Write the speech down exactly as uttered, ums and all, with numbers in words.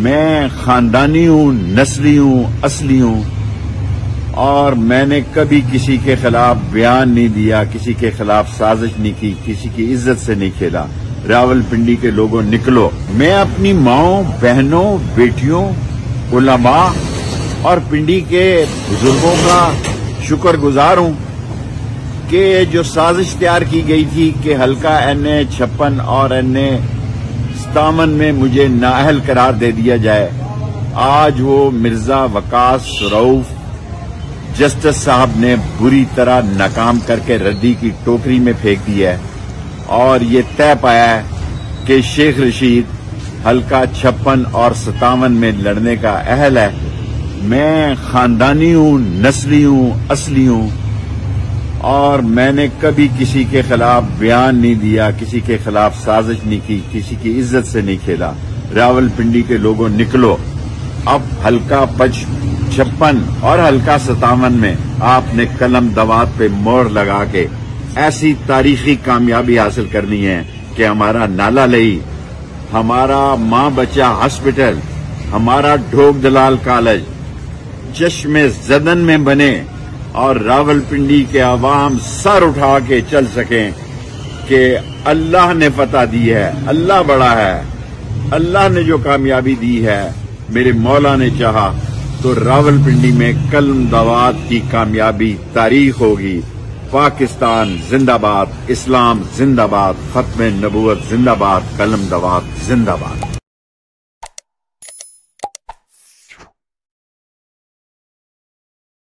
मैं खानदानी हूं, नस्ली हूं, असली हूं और मैंने कभी किसी के खिलाफ बयान नहीं दिया, किसी के खिलाफ साजिश नहीं की, किसी की इज्जत से नहीं खेला। रावलपिंडी के लोगों निकलो। मैं अपनी माओं, बहनों, बेटियों, उलमा और पिंडी के बुजुर्गों का शुक्रगुजार हूं कि जो साजिश तैयार की गई थी कि हल्का एन ए छप्पन और एन ए सतावन में मुझे नाअहल करार दे दिया जाए, आज वो मिर्जा वकास रऊफ जस्टिस साहब ने बुरी तरह नाकाम करके रद्दी की टोकरी में फेंक दिया है और ये तय पाया है कि शेख रशीद हल्का छप्पन और सतावन में लड़ने का अहल है। मैं खानदानी हूं, नस्ली हूं, असली हूं और मैंने कभी किसी के खिलाफ बयान नहीं दिया, किसी के खिलाफ साजिश नहीं की, किसी की इज्जत से नहीं खेला। रावलपिंडी के लोगों निकलो। अब हल्का पच छप्पन और हल्का सतावन में आपने कलम दवात पे मोहर लगा के ऐसी तारीखी कामयाबी हासिल करनी है कि हमारा नाला लई, हमारा मां बच्चा हॉस्पिटल, हमारा ढोक दलाल कॉलेज चश्मे जदन में बने और रावलपिंडी के आवाम सर उठा के चल सकें कि अल्लाह ने फतह दी है, अल्लाह बड़ा है, अल्लाह ने जो कामयाबी दी है, मेरे मौला ने चाहा तो रावलपिंडी में कलम दवात की कामयाबी तारीख होगी। पाकिस्तान जिंदाबाद, इस्लाम जिंदाबाद, खत्म नबूवत जिंदाबाद, कलम दवात जिंदाबाद।